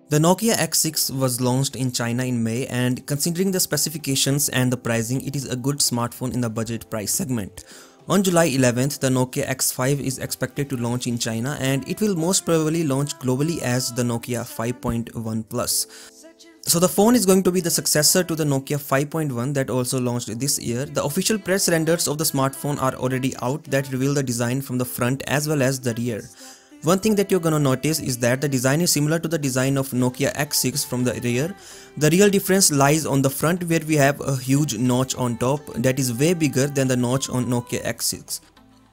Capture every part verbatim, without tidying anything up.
The Nokia X six was launched in China in May, and considering the specifications and the pricing, it is a good smartphone in the budget price segment. On July eleventh, the Nokia X five is expected to launch in China, and it will most probably launch globally as the Nokia five point one Plus. So the phone is going to be the successor to the Nokia five point one that also launched this year. The official press renders of the smartphone are already out that reveal the design from the front as well as the rear. One thing that you're gonna notice is that the design is similar to the design of Nokia X six from the rear. The real difference lies on the front, where we have a huge notch on top that is way bigger than the notch on Nokia X six.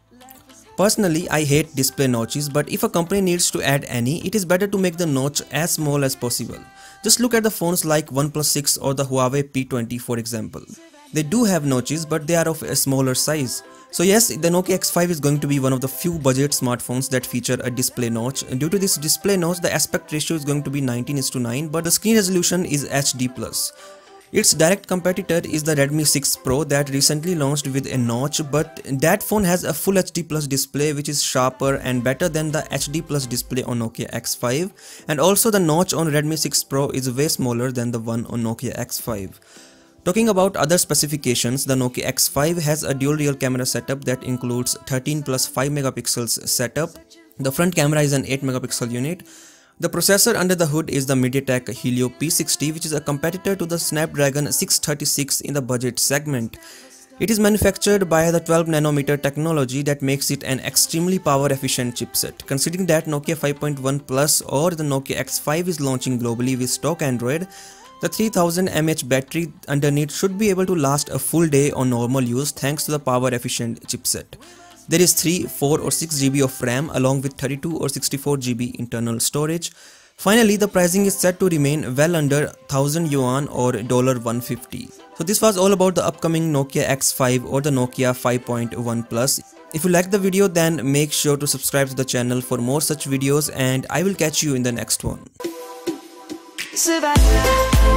Personally, I hate display notches, but if a company needs to add any, it is better to make the notch as small as possible. Just look at the phones like OnePlus six or the Huawei P twenty for example. They do have notches, but they are of a smaller size. So yes, the Nokia X five is going to be one of the few budget smartphones that feature a display notch. Due to this display notch, the aspect ratio is going to be nineteen is to nine, but the screen resolution is H D plus. Its direct competitor is the Redmi six Pro that recently launched with a notch, but that phone has a full H D plus display which is sharper and better than the H D plus display on Nokia X five, and also the notch on Redmi six Pro is way smaller than the one on Nokia X five. Talking about other specifications, the Nokia X five has a dual rear camera setup that includes thirteen plus five megapixels setup. The front camera is an eight megapixel unit. The processor under the hood is the MediaTek Helio P sixty, which is a competitor to the Snapdragon six thirty-six in the budget segment. It is manufactured by the twelve nanometer technology that makes it an extremely power efficient chipset. Considering that Nokia five point one Plus or the Nokia X five is launching globally with stock Android, the three thousand milliamp hour battery underneath should be able to last a full day on normal use thanks to the power efficient chipset. There is three, four or six gigabytes of RAM along with thirty-two or sixty-four gigabytes internal storage. Finally, the pricing is set to remain well under one thousand yuan or one hundred fifty. So this was all about the upcoming Nokia X five or the Nokia five point one Plus. If you like the video, then make sure to subscribe to the channel for more such videos, and I will catch you in the next one. Survive.